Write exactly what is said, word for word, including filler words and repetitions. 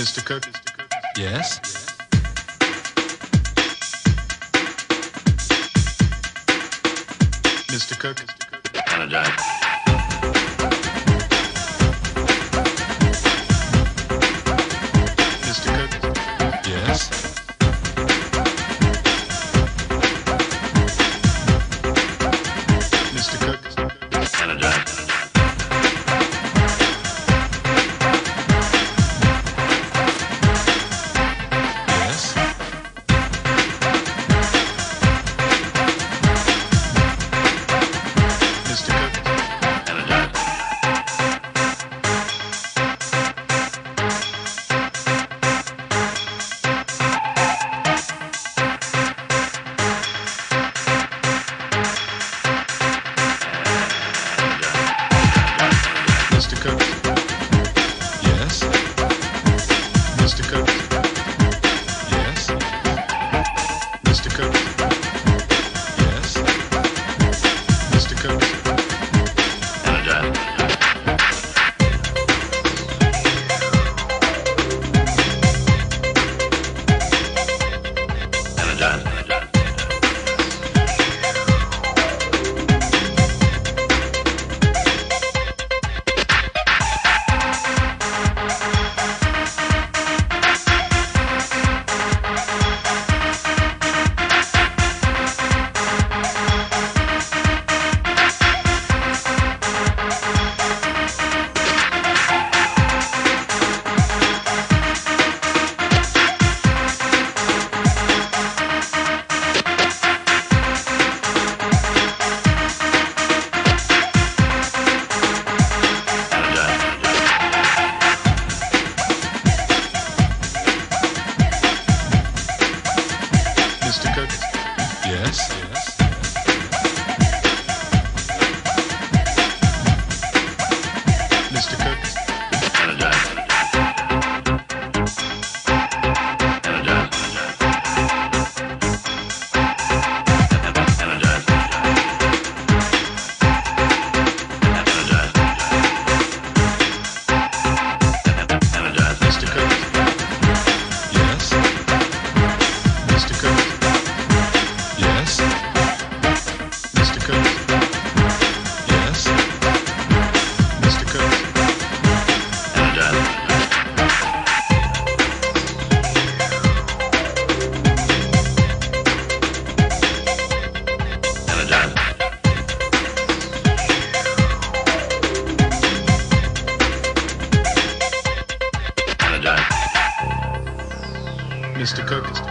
Mister Kirk? Yes? Mister Kirk? Energize. Mister Kirk? Yes? Mister Kirk? Energize. Yes? Mister Kirk? Energize. Mister Kirk? Yes? Mister Kirk? Yes? Mister Kirk? Yes? Mister Kirk? Energize. Energize. Mister Kirk? Yes? Mister Kirk? Energize. Energize. Energize. Energize. Energize. Mister Kirk? Yes? Mister Kirk? Yes? Mister Kirk? Yes? Mister Kirk? Energize. Energize. Energize. Mister Kirk?